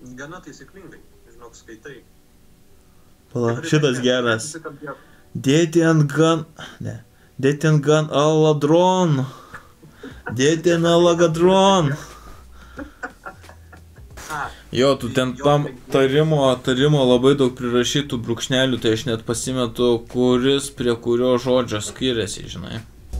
Gana taisyklingai, žinok, skaitai. Pala, šitas geras. Dėti ant gan... Ne. Dėti ant gan aladron. Dėti ant alagadron. Jo, tu ten tam tarimo labai daug prirašytų brūkšnelių, tai aš net pasimetu, kuris prie kurio žodžio skiriasi, žinai.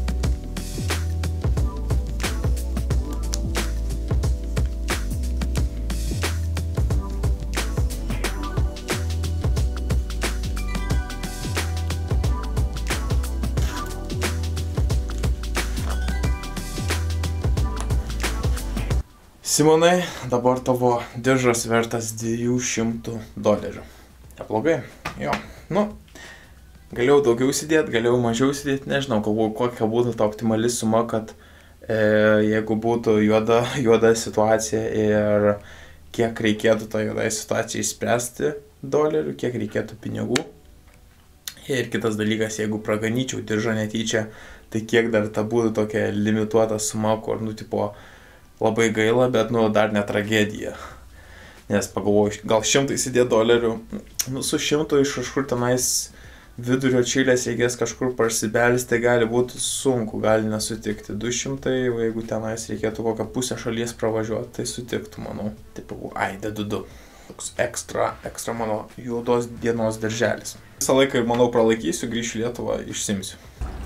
Simonai, dabar tavo diržas vertas $200. Neblogai? Jo. Nu, galėjau daugiau įsidėti, galėjau mažiau įsidėti, nežinau, galvoju, kokia būtų ta optimali suma, kad jeigu būtų juoda situacija ir kiek reikėtų tą juodą situaciją išspręsti $, kiek reikėtų pinigų. Ir kitas dalykas, jeigu praganyčiau diržą netyčia, tai kiek dar ta būtų tokia limituota suma, kur, nu, tipo, labai gaila, bet, nu, dar ne tragedija. Nes pagalvoju, gal $100 įsidėti $. Nu, su 100 iš kažkur tenais vidurio Čilės reikės kažkur parsibelsti, tai gali būti sunku, gali nesutikti. 200, jeigu tenais reikėtų kokią pusę šalies pravažiuoti, tai sutiktų, manau. Taip, ai, dedu 2. Toks ekstra mano juodos dienos dirželis. Visą laiką, manau, pralaikysiu, grįšiu į Lietuvą, išsimsiu.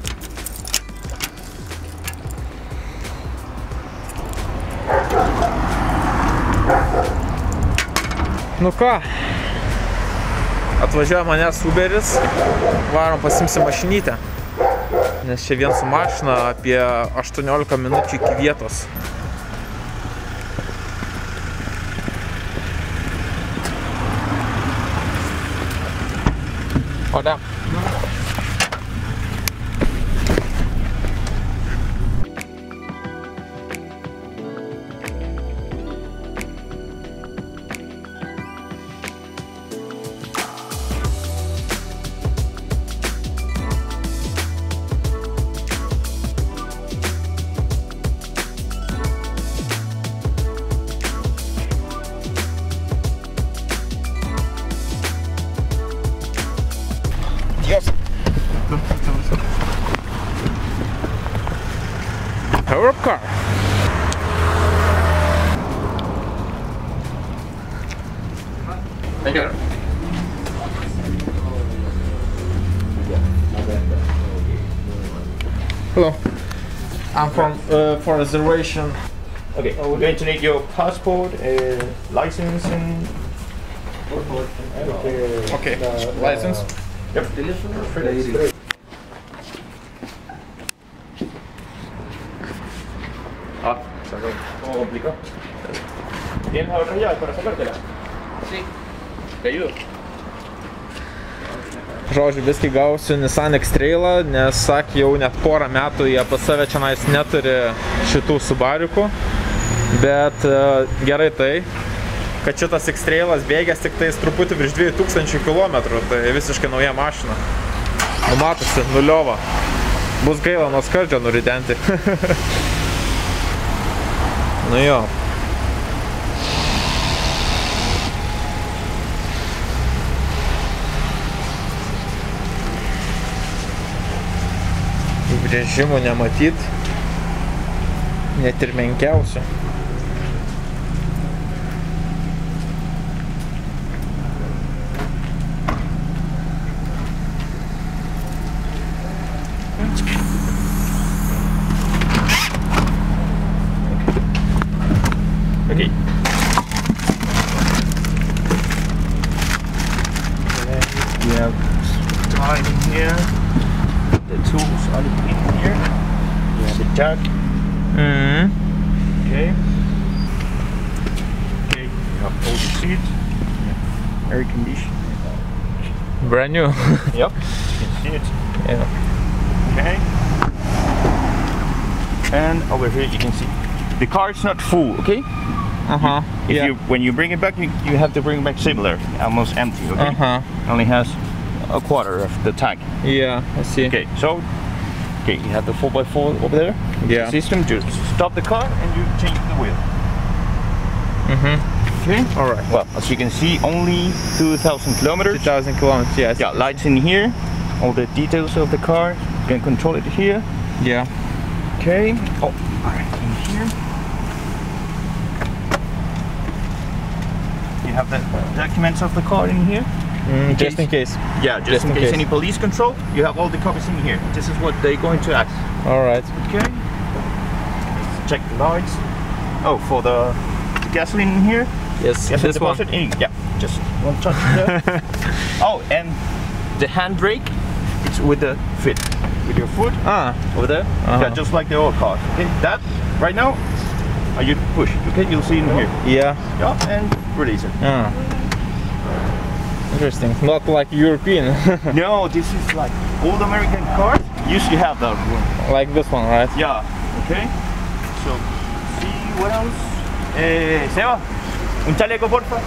Nu ką, atvažiuoja manęs Uberis, varom pasimsi mašinytę, nes čia vien su mašina apie 18 minučių iki vietos. O da. Power up car. Thank you. Hello. I'm from for reservation. Okay, we're going to need your passport, license, and Okay, license. Yep. Ah, ¿cómo complica? ¿Tienes otra llave para sacártela? Sí. ¿Te ayudo? Žodžiu, viskai gausiu Nissan X-Trailą, nes sakė, jau net porą metų jie pas save čianais neturi šitų Subariukų. Bet gerai tai, kad šitas X-Trailas bėgęs tik tais truputį virš 2000 km, tai visiškai nauja mašina. Numatosi, nuliova. Bus gaila nuo skardžio nuridenti. Nu jo. Įbrėžimų nematyt, net ir menkiausių. Okay. We have time here. The tools are in here. We have the jack. Okay. Okay. We have all the seats. Yeah. Air conditioning. Brand new. Yep. You can see it. Yeah. Okay. And over here you can see the car is not full. Okay. When you bring it back, you have to bring it back similar, almost empty. Okay. Only has a quarter of the tank. Yeah, I see. Okay, so you have the 4x4 over there. Yeah. System. Just stop the car and you change the wheel. Okay. All right. Well, as you can see, only 2,000 kilometers. 2,000 kilometers, yes. Yeah, lights in here. All the details of the car. You can control it here. Yeah. Okay. Oh, alright, in here. You have the documents of the car in here. Just in case. Yeah, just in case any police control, you have all the copies in here. This is what they're going to ask. All right. Okay. Let's check the lights. Oh, for the gasoline in here. Yes, Gasoline this one. deposit in. Yeah, just one touch there. Oh, and the handbrake, it's with the fit. With your foot over there. Yeah, just like the old cars. Okay, that right now, you push. Okay, you'll see in here. Yeah. Yeah, and release it. Interesting. Not like European. No, this is like old American cars. Used to have that room. Like this one, right? Yeah. Okay. So, see what else? Seba, un chaleco, porfa.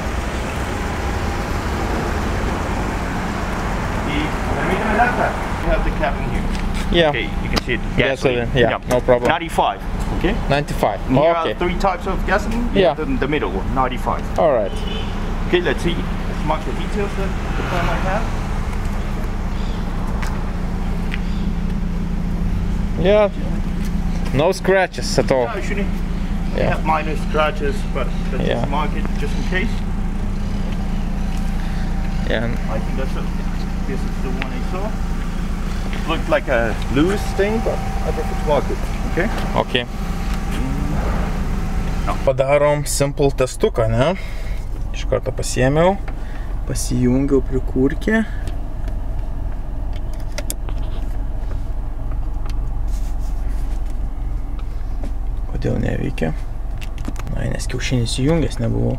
Y permíteme el acta. You have the cap in here. Yeah. Okay, you can see it. Gasoline. Yeah, no problem. 95. Okay. 95. And here Okay. are 3 types of gasoline. Yeah. The middle one, 95. All right. Okay, let's see. Let's mark the details that the car might have. Yeah. No scratches at all. Yeah, shouldn't. Yeah. Have minor scratches, but let's Yeah. just mark it just in case. Yeah. I think that's this is the one I saw. It looked like a loose thing, but I prefer to mark it. Okay. Okay. Padarom simple testuką, ne? Iš karto pasiėmiau, pasijungiau prikurkį. Kodėl neveikia? Na, nes kiaušinis įjungęs nebuvau.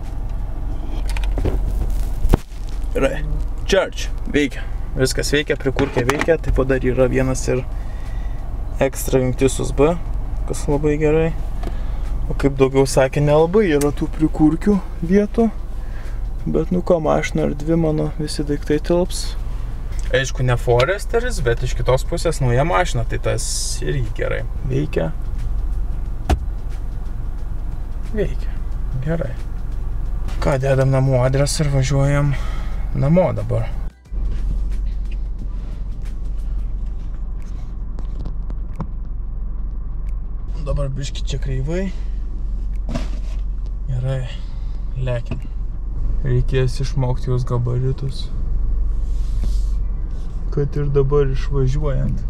Gerai. Charge. Veikia. Viskas veikia, prikurkė veikia. Taip pat dar yra vienas ir ekstra jungtis USB, kas labai gerai. O kaip daugiau sakė, nelabai yra tų prikurkių vietų. Bet nu ką, mašina ir 2 mano visi daiktai tilps. Aišku, ne Foresteris, bet iš kitos pusės nauja mašina, tai tas irgi gerai. Veikia. Veikia. Gerai. Ką, dedam namų adresą ir važiuojam namo dabar. Dabar biški čia kreivai. Gerai. Lekim. Reikės išmokti jos gabaritus. Kad ir dabar išvažiuojant.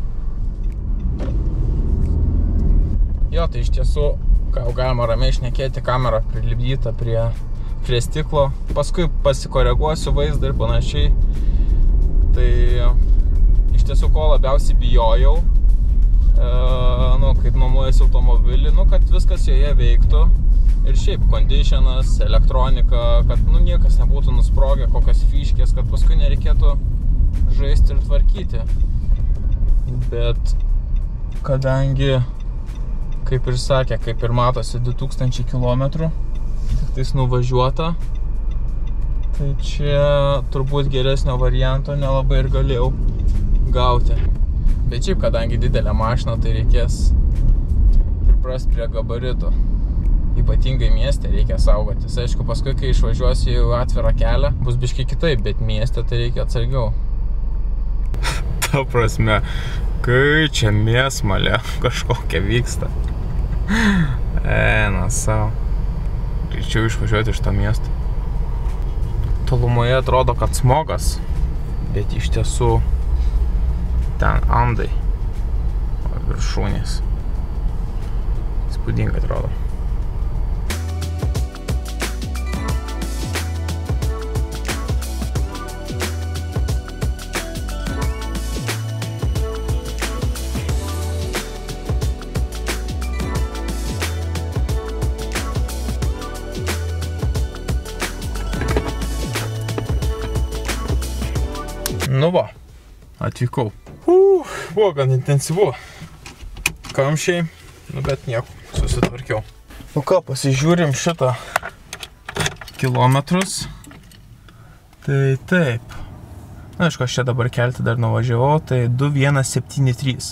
Jo, tai iš tiesų, ką jau galima ramiai šnekėti, kamera prilipdyta prie stiklo. Paskui pasikoreguosiu vaizdą ir panašiai. Tai iš tiesų, ko labiausiai bijojau, kaip nuomojasi automobilį, kad viskas joje veiktų. Ir šiaip conditionas, elektronika, kad niekas nebūtų nusprogę, kokios fiškės, kad paskui nereikėtų žaisti ir tvarkyti. Bet kadangi, kaip ir sakė, kaip ir matosi 2000 km, tik tais nuvažiuota, tai čia turbūt geresnio varianto nelabai ir galėjau gauti. Bet šiaip, kadangi didelė mašina, tai reikės priprast prie gabarito. Ypatingai mieste reikia saugotis. Aišku, paskui, kai išvažiuosiu į atvirą kelią, bus biškai kitaip, bet mieste tai reikia atsargiau. Ta prasme, kai čia mėsmalė kažkokia vyksta. Na savo. Greičiau išvažiuoti iš to miesto. Tolumoje atrodo, kad smogas, bet iš tiesų ten Andai, o viršūnės. Įspūdingai atrodo. Nu va, atvykau. Buvo gan intensyvu. Kamščiai, bet nieko, susitvarkiau. Nu ką, pasižiūrim šitą kilometrus. Tai taip. Na, aišku, aš čia dabar kelti dar nuvažiavau, tai 2173.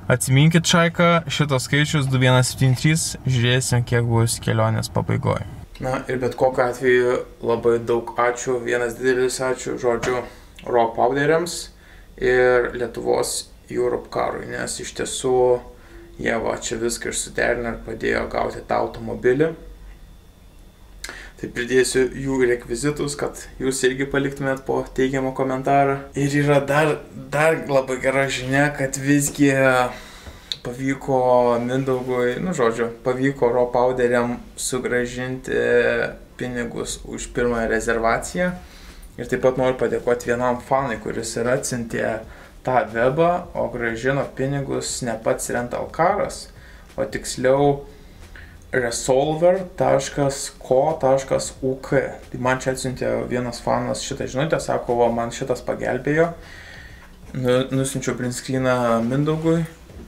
Atsiminkit, šaika, šitas skaičius 2173, žiūrėsim, kiek bus kelionės pabaigoje. Na ir bet kokiu atveju labai daug ačiū, vienas didelis ačiū, žodžiu, Raw Powderiams ir Lietuvos Europcarui, nes iš tiesų jie va čia viską ir suderino ir padėjo gauti tą automobilį. Tai pridėsiu jų rekvizitus, kad jūs irgi paliktumėt po teigiamą komentarą. Ir yra dar labai gera žinia, kad visgi pavyko Mindaugui, pavyko Raw Powderiam sugrąžinti pinigus už pirmąją rezervaciją. Ir taip pat noriu padėkoti vienam fanui, kuris ir atsiuntė tą webą, o grąžino pinigus ne pats Rentalcaras, o tiksliau resolver.co.uk. Tai man čia atsiuntė vienas fanas šitą žinutę, sako, va, man šitas pagelbėjo. Nusiunčiau print screeną Mindaugui,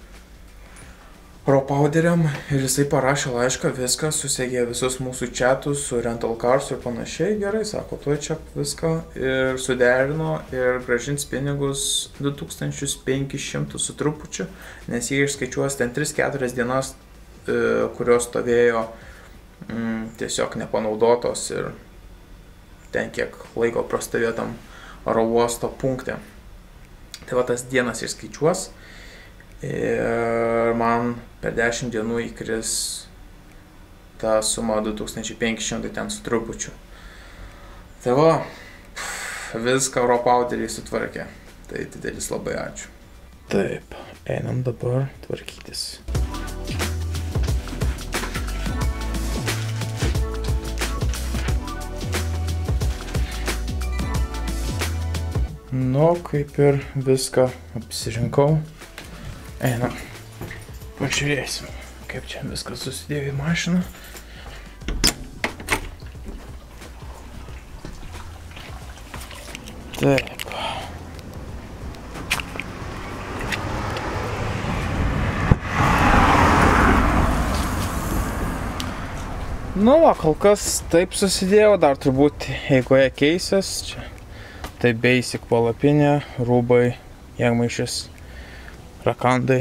Raw Powderiam, ir jisai parašė laišką, viską, susegė visus mūsų chatus su Rentalcars ir panašiai. Gerai, sako, tuoj čia viską ir suderino ir grąžins pinigus 2500 su trupučiu, nes jie išskaičiuos ten 3-4 dienas, kurios stovėjo tiesiog nepanaudotos ir ten kiek laiko prastovėjo tam oro uosto punkte. Tai va tas dienas išskaičiuos ir man per 10 dienų įkris ta suma 2500 ten su trupučiu. Tai va, viską Raw Powderiai sutvarkė. Tai didelis labai ačiū. Taip, einam dabar tvarkytis. Nu, kaip ir viską apsirinkau. Einam, pažiūrėsim, kaip čia viskas susidėjo į mašiną. Taip. Nu va, kol kas taip susidėjo, dar turbūt eigoje keisės. Čia tai basic palapinė, rūbai, jėgmaišis, rakandai.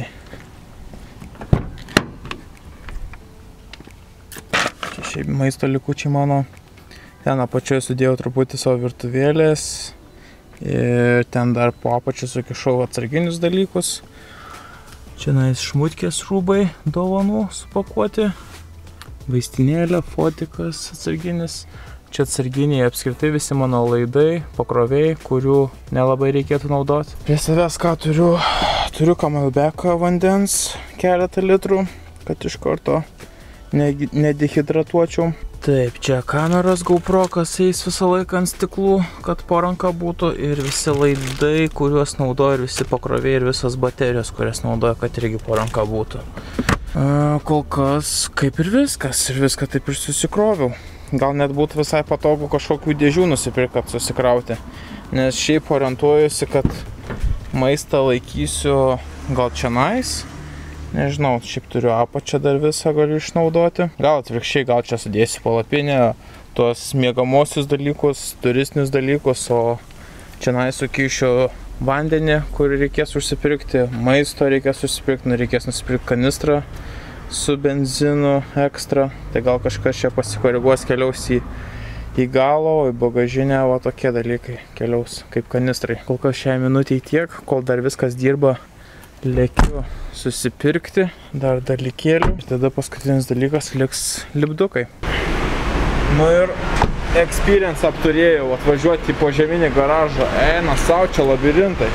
Čia šiaip maisto likučiai mano. Ten apačioje sudėjau truputį savo virtuvėlės. Ir ten dar po apačią sukišau atsarginius dalykus. Čia šmutkės rūbai dovanų supakuoti. Vaistinėlė, fotikas atsarginis. Čia atsarginiai apskritai visi mano laidai, pakroviai, kurių nelabai reikėtų naudoti. Prie savęs ką turiu Camelbacko vandens, keletą litrų, kad iš karto nedihidratuočiau. Taip, čia kameras GoPro, kas eis visą laiką ant stiklų, kad po ranka būtų, ir visi laidai, kuriuos naudoju, ir visi pakroviai, ir visas baterijos, kurias naudoju, kad irgi po ranka būtų. Kol kas kaip ir viskas, ir viską taip ir susikroviau. Gal net būtų visai patogu kažkokių dėžių nusipirkti, kad susikrauti. Nes šiaip orientuojuosi, kad maistą laikysiu gal čionais. Nežinau, šiaip turiu apačią dar visą galiu išnaudoti. Gal atvirkščiai, gal čia sudėsiu palapinę, tuos miegamosius dalykus, turistinius dalykus, o čionais sukišiu vandenį, kurį reikės užsipirkti, maisto reikės užsipirkti, reikės nusipirkti kanistrą su benzinu ekstra, tai gal kažkas čia pasikoreguos, keliaus į galą, o į bagažinę, va tokie dalykai keliaus kaip kanistrai. Kol kas šią minutę tiek, kol dar viskas dirba, lėkiu susipirkti dar dalykėlių. Ir tada paskutinis dalykas liks lipdukai. Nu ir experience apturėjau atvažiuoti į požeminį garažą. Eina sau, čia labirintai.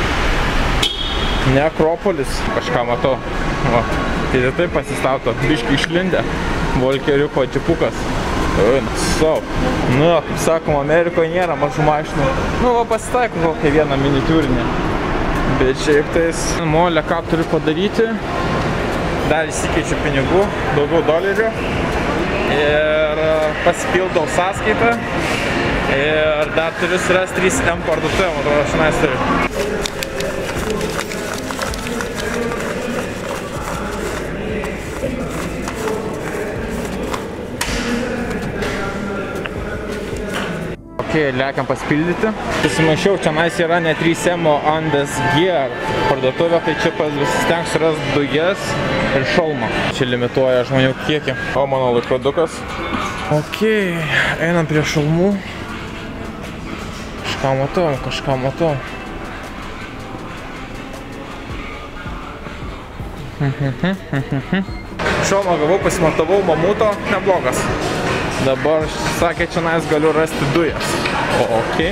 Ne Akropolis, kažką matau. Va. Tai taip pasistato, biškį išlindę, volkeriuko džipukas. Eina sau. Nu, kaip sakom, Amerikoje nėra mažų mašinų. Nu, va pasitaiko kokią vieną miniatiūrinę. Bet šiaip tais molė, ką turiu padaryti, dar įsikeičiu pinigų, daugiau dolerių ir pasipildau sąskaitą ir dar turiu surasti 3M parduotuvę, man atrodo, šiandien turiu. Lekiam pasipildyti. Susimaišiau, čianais yra ne 3M, o Andes Gear parduotuvė, tai čia pasistengsiu rasti dujas ir šalmą. Čia limituoja žmonių kiekį. O mano laikrodukas. Ok, einam prie šalmų. Kažką matau. Šalmą gavau, pasimatavau, mamuto, neblogas. Dabar, sakė, čia nais galiu rasti dujas. Ok.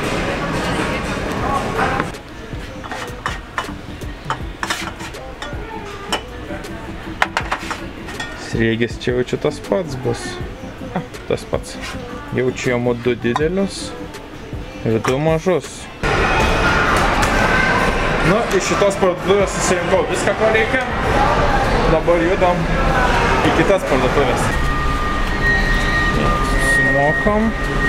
Sriegis čia jaučiu tas pats bus. Tas pats. Jaučiu jamo 2 didelius ir 2 mažus. Nu, iš šitos parduotuvės susirinkau viską, ko reikia. Dabar judam į kitas parduotuvės. Susimokam.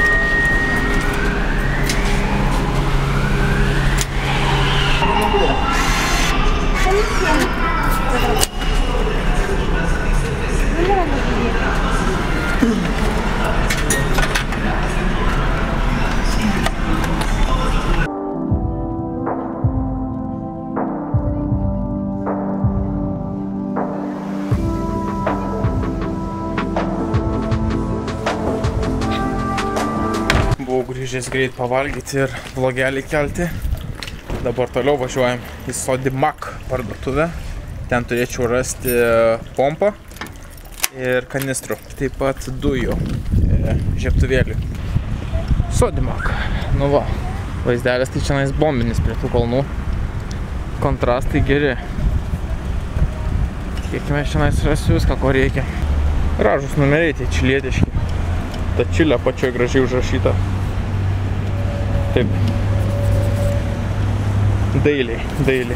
Buvau grįžęs greit pavalgyti ir vlogelį kelti. Dabar toliau važiuojam į Sodimac parduotuvę. Ten turėčiau rasti pompą ir kanistrų. Taip pat dujų žiebtuvėlių. Sodimac. Nu va, vaizdelis tai čia nais bombinis prie tų kalnų. Kontrastai geri. Tikėkime, čia nais rasiu viską, ko reikia. Gražus numeriai, tai čilietiški. Ta čilė pačioj gražiai užrašyta. Taip. Dailiai.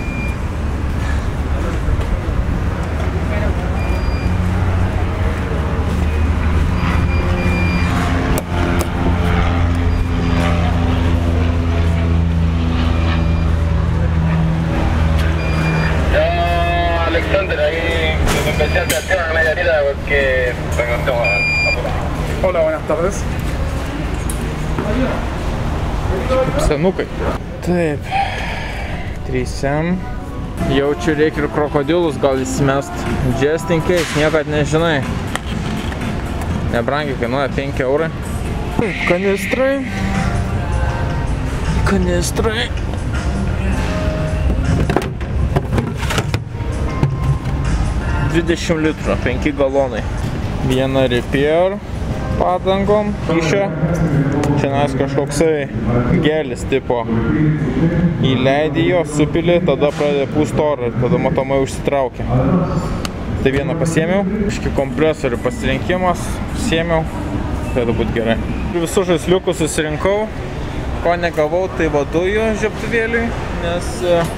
Alexander, ahí empecé a hacer una media vida porque tengo apurado. Hola, buenas tardes. Senukai. Taip. 3M. Jaučiu, reikia ir krokodilus gal įsimest. Just in case, niekad nežinai. Nebrangiai kainuoja 5 eurai. Kanistrai. 20 litrų, 5 galonai. Viena repair padangom kišė. Čia nais kažkoksai gelis tipo. Įleidį jo, supili, tada pradeda pūst orą ir tada matomai užsitraukia. Tai vieną pasiėmiau. Iški kompresorių pasirinkimas. Pasiėmiau. Turėtų būti gerai. Visus žaisliukus susirinkau. Ko negavau, tai va dujų žiebtuvėliui, nes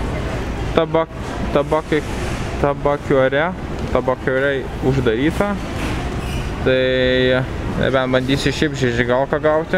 tabakiore uždaryta. Tai bent bandysiu šiaip žižigalką gauti.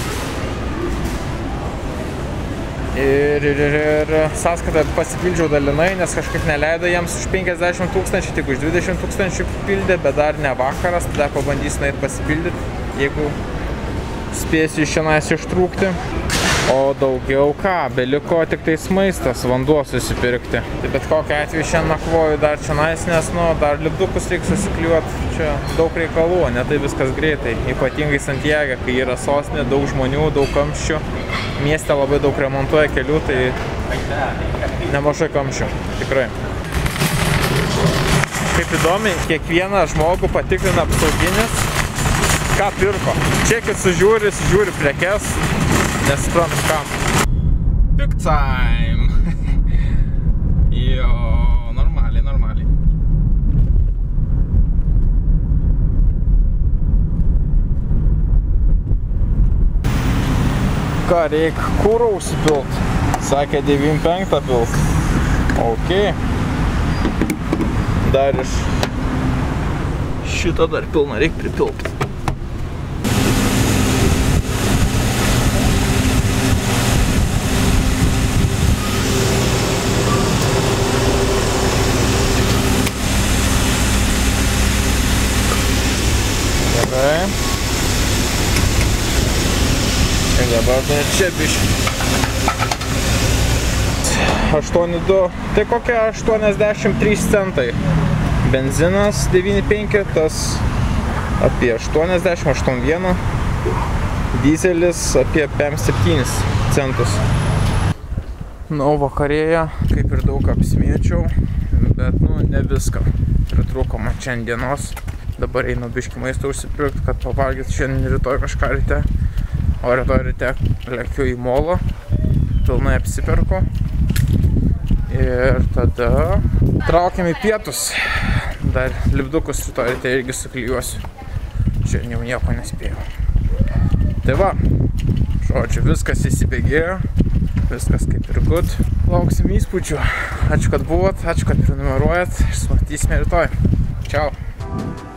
Ir sąskaitą pasipildžiau dalinai, nes kažkaip neleido jiems už 50 000, tik už 20 000 pildė, bet dar ne vakaras, tada pabandysiu nueit pasipildyti, jeigu spėsiu iš šiandien ištrūkti. O daugiau ką, beliko tik tais maistas, vanduo susipirkti. Tai bet kokiu atveju šiandien nakvoju dar čionais, nes dar lipdukus reikia susikliuoti. Čia daug reikalų, ne tai viskas greitai. Ypatingai Santiage, kai yra sostinė, daug žmonių, daug kamščių. Mieste labai daug remontuoja kelių, tai nemažai kamščių, tikrai. Kaip įdomiai, kiekvieną žmogų patikrina apsauginis, ką pirko. Čekit sužiūri prekes. Nesuprantu kam. Big time. Jo, normaliai. Ką reik kūro užsipilt? Sakė 95 pilt. Ok. Dar iš šito dar pilna reik pripilt. Ir dabar dar čia biškį. 8,2, tai kokie 83 centai. Benzinas 9,5, tas apie 80-81, dyzelis apie 5-7 centus. Nu, vakarėje, kaip ir daug apsimėčiau, bet, nu, ne viską. Pritrūko man šiandienos. Dabar einu biškį maisto užsipirkti, kad pavalgyti šiandien rytoj kažką ryte. O rytoj ryte lekiu į molą, pilnai apsiperku. Ir tada traukiam į pietus. Dar lipdukus rytoj ryte irgi suklijuosiu. Šiandien jau nieko nespėjau. Tai va, žodžiu, viskas įsibėgėjo. Viskas kaip ir good. Lauksim įspūdžių. Ačiū, kad buvot, ačiū, kad prenumeruojat. Sumatysime rytoj. Čiau.